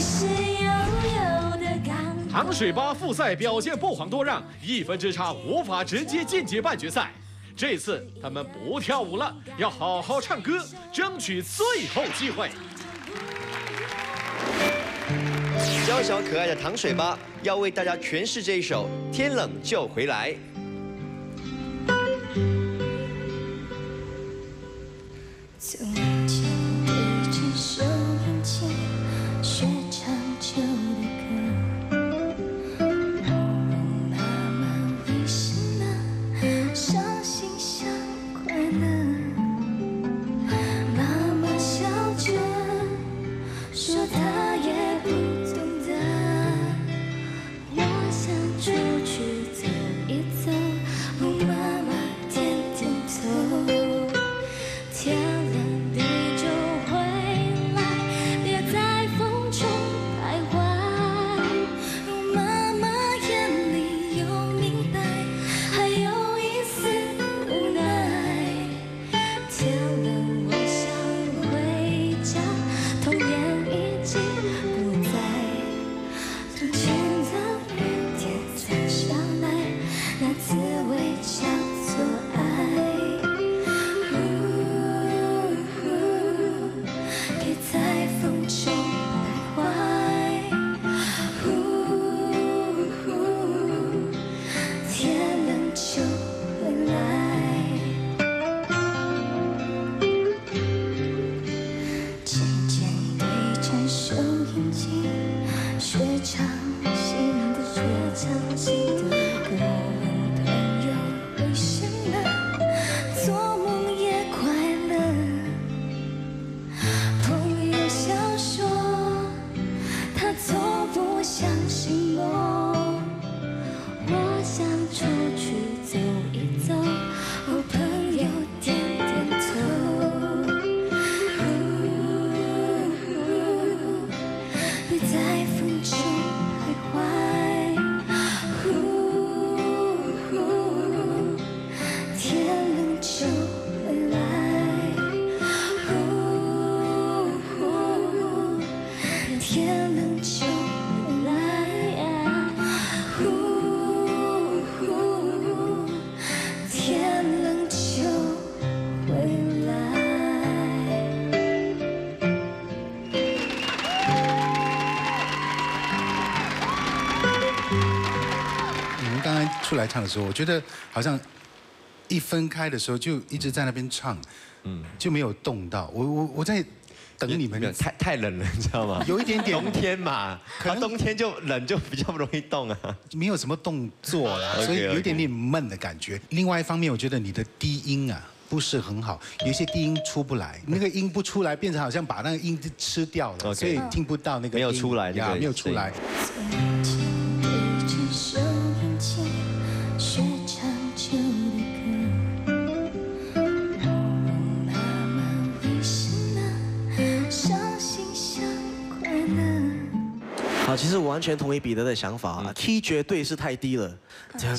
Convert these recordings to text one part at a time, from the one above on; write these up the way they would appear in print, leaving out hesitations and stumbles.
糖水吧复赛表现不遑多让，1分之差无法直接晋级半决赛。这次他们不跳舞了，要好好唱歌，争取最后机会。 娇小可爱的糖水吧要为大家诠释这一首《天冷就回来》。 从前一直收音机，学唱旧的歌。我问妈妈为什么伤心像快乐，妈妈笑着说她也不懂得。我想出去走一走，哦，妈妈点点头。天冷你就回来，别在风中徘徊。妈妈眼里有明白，还有一丝无奈。天冷我想回家，童年已经不在。从前的雨点洒下来，那滋味叫做爱。别在风中徘徊，天冷就回来。渐渐对着收音机，学唱新的学唱新的歌。问朋友为什么做梦也快乐？朋友笑说，他从不相信梦。我想出去走一走，哦，朋友点点头。别在风中徘徊，天冷就回来。天冷就回来，天冷就回来。 你们刚才出来唱的时候，我觉得好像一分开的时候就一直在那边唱，就没有动到。我在等你们， 太冷了，你知道吗？ 有一点点冬天嘛，可能冬天就冷，就比较不容易动啊。 没有什么动作啦，所以有一点点闷的感觉。另外一方面，我觉得你的低音啊不是很好，有一些低音出不来，那个音不出来，变成好像把那个音吃掉了，所以听不到那个音没有出来， 没有出来。 从前一直收音机，学唱旧的歌。我问妈妈为什么伤心像快乐。 好，其实我完全同意彼得的想法啊，key 绝对是太低了，这样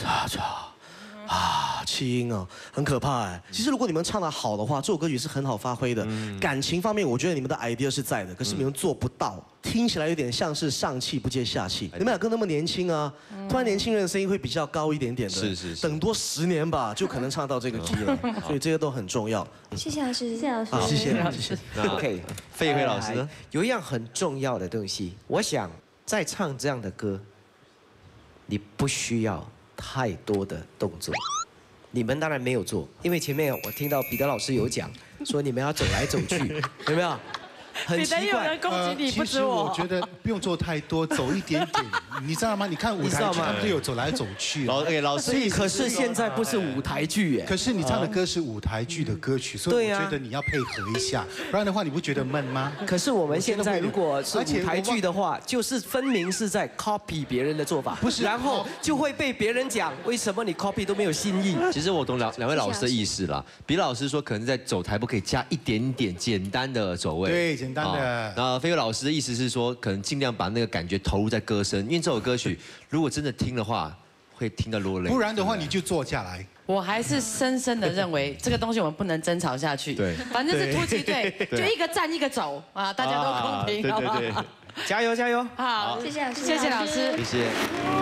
气音哦，很可怕哎。其实如果你们唱得好的话，这首歌曲是很好发挥的。感情方面，我觉得你们的 idea 是在的，可是你们做不到，听起来有点像是上气不接下气。你们两个那么年轻啊，突然年轻人的声音会比较高一点点的。是。等多10年吧，就可能唱到这个 key 了。所以这些都很重要。 谢谢老师，谢谢老师。 好，谢谢。 OK， 费辉老师呢？ 有一样很重要的东西，我想在唱这样的歌，你不需要太多的动作。你们当然没有做，因为前面我听到彼得老师有讲，说你们要走来走去，有没有？很奇怪。 其实我觉得不用做太多，走一点点，你知道吗？你看舞台剧，他们都有走来走去。 老师， 可是现在不是舞台剧耶。 可是你唱的歌是舞台剧的歌曲，所以我觉得你要配合一下，不然的话你不觉得闷吗？ 可是我们现在如果是舞台剧的话，就是分明是在 copy 别人的做法，不是，然后就会被别人讲为什么你 copy 都没有新意。 其实我懂两位老师的意思啦。彼得老师说，可能在走台步可以加一点点简单的走位。 对，简单的。 那飞哥老师的意思是说，可能尽量把那个感觉投入在歌声，因为这首歌曲如果真的听的话，会听到落泪。 不然的话，你就坐下来。 我还是深深的认为这个东西我们不能争吵下去。 对， 反正是突击队，就一个站一个走啊，大家都公平，好不好？ 加油加油！ 好， 谢谢老师， 谢谢老师。 谢谢。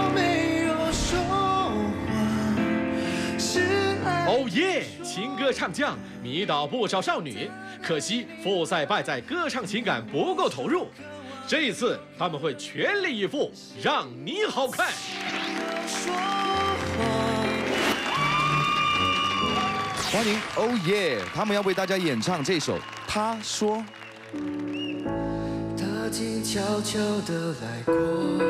哦耶！情歌唱将迷倒不少少女，可惜复赛败在歌唱情感不够投入。这一次他们会全力以赴，让你好看。 欢迎Oh Yeah，他们要为大家演唱这首《他说》。 他静悄悄地来过，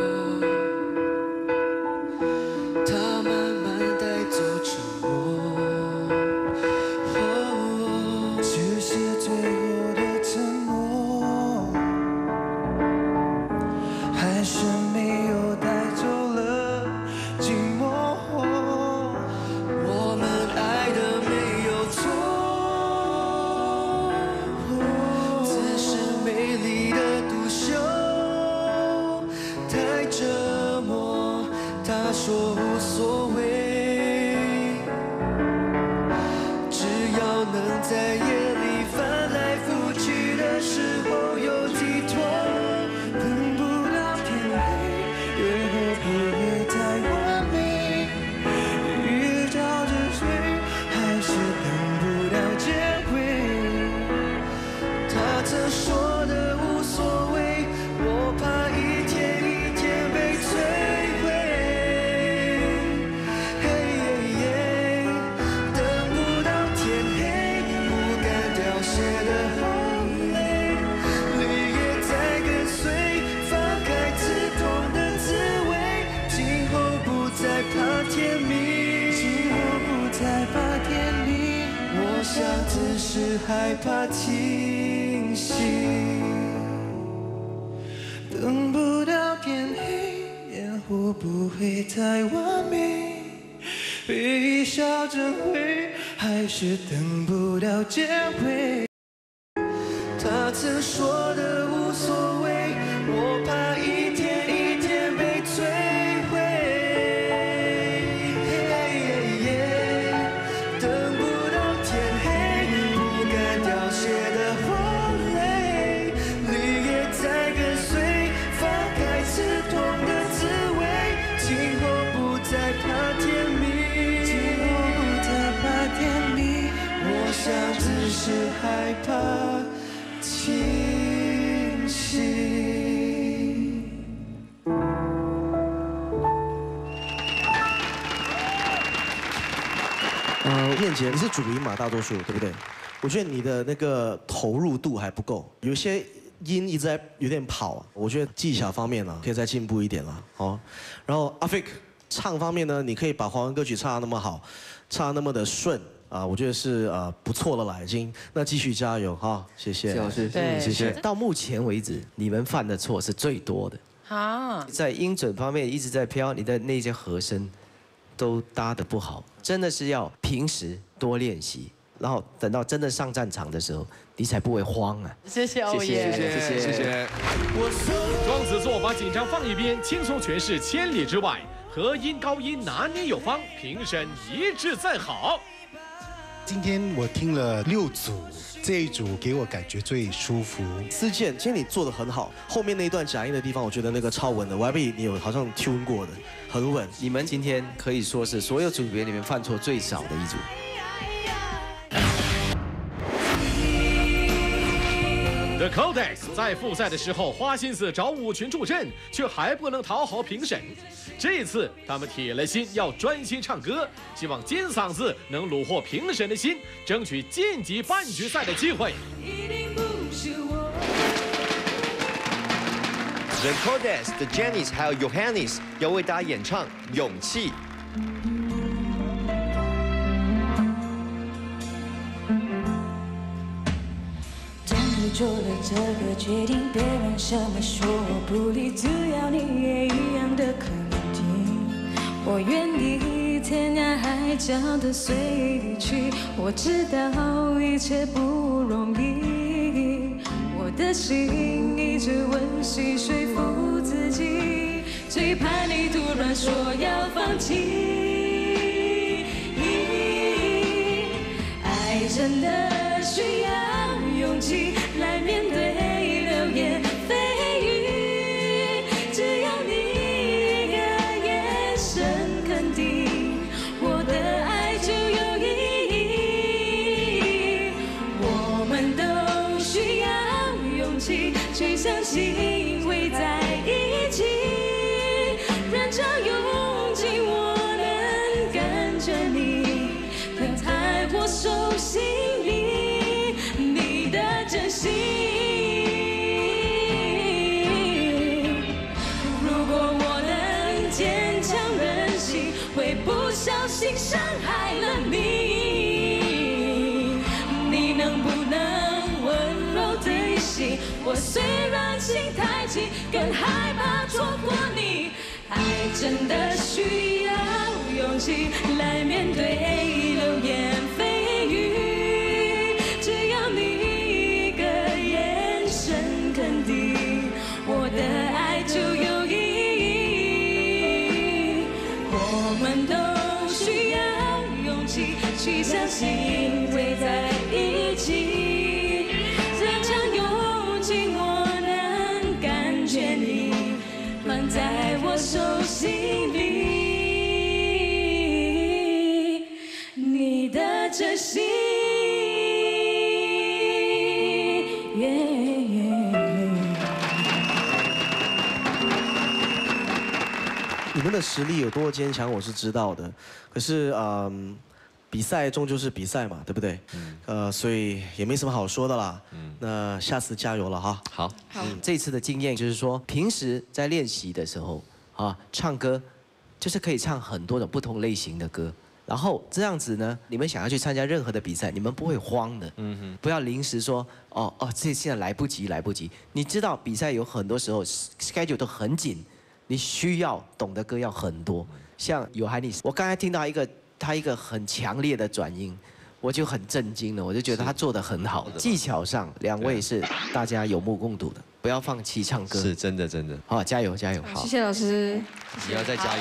他慢慢带走沉默，只是最后的承诺，还是没有带走了寂寞。我们爱的没有错，只是美丽的独秀太折磨。他说无所谓，只要能在夜里翻来覆去的时候有寄托，等不到天黑，也会不会太完美？一觉着睡，还是等不到结尾。他曾说的无所谓，我怕一天一天被摧毁。等不到天黑，不敢凋谢的红泪，绿叶在跟随，放开刺痛的滋味。今后不再怕天明，今后不再怕天明。我想只是害怕清醒。等不到天黑，烟火不会太完美，微笑着会，还是等不到结尾。他曾说的无所谓，我怕一天一天被摧毁。等不到天黑，不敢凋谢的红泪，绿叶在跟随，放开刺痛的滋味。今后不再怕天明，今后不再怕天明。我想只是害怕清醒。 燕姐，你是主音嘛，大多数对不对？我觉得你的那个投入度还不够，有些音一直在有点跑，我觉得技巧方面呢可以再进步一点了。好，然后阿 Fik 唱方面呢，你可以把华文歌曲唱得那么好，唱得那么的顺啊，我觉得是不错的了已经。那继续加油哈，谢谢。 谢老师， 对谢谢。到目前为止，你们犯的错是最多的。 啊， 在音准方面一直在飘，你的那些和声都搭得不好，真的是要平时多练习，然后等到真的上战场的时候，你才不会慌啊！ 谢谢欧耶， 谢谢。 双子座把紧张放一边，轻松诠释千里之外，和音高音拿捏有方，评审一致赞好。 今天我听了6组，这一组给我感觉最舒服。 思健，其实你做的很好，后面那一段假音的地方，我觉得那个超稳的，我还被你有好像 tune 过的，很稳。 你们今天可以说是所有组别里面犯错最少的一组。 The Codex 在复赛的时候花心思找舞群助阵，却还不能讨好评审。这一次他们铁了心要专心唱歌，希望金嗓子能虏获评审的心，争取晋级半决赛的机会。 The Codex、The Janice 还有 Johannes 要为大家演唱《勇气》。 做了这个决定，别人什么说我不理，只要你也一样的肯定。我愿意天涯海角的随你去，我知道一切不容易。我的心一直温习说服自己，最怕你突然说要放弃。爱真的需要勇气来面对流言蜚语。 气，去相信会在一起。人潮拥挤，我能感觉你喷在我手心里，你的真心。如果我能坚强任性，会不小心伤害了你，你能不能温柔对心？我虽然心太急，更害怕错过你。爱真的需要勇气来面对流言蜚语，只要你一个眼神肯定，我的爱就有意义。我们都需要勇气去相信会在一起，人潮拥挤，我能感觉你放在我手心里，你的真心。 你们的实力有多坚强，我是知道的。可是，比赛终究是比赛嘛，对不对？所以也没什么好说的啦。那下次加油了哈。 好， 这次的经验就是说，平时在练习的时候啊，唱歌就是可以唱很多种不同类型的歌。然后这样子呢，你们想要去参加任何的比赛，你们不会慌的。不要临时说这现在来不及。你知道比赛有很多时候 schedule 都很紧，你需要懂的歌要很多。像有海尼斯，我刚才听到他一个很强烈的转音，我就很震惊了，我就觉得他做得很好。技巧上，两位是大家有目共睹的，不要放弃唱歌。 是真的。 好，加油！ 好，谢谢老师， 你要再加油。